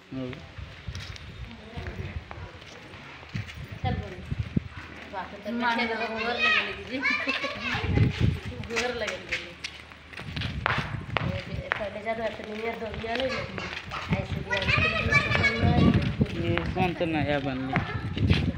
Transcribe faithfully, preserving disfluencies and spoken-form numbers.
चल बोल बाकी तो बैठे तो गोबर लगे लगी जी गोबर लगे लगी ये पहले ज्यादा इतनी नियर दो दिया नहीं ऐसे दिया ये कौन तो नया बन गया।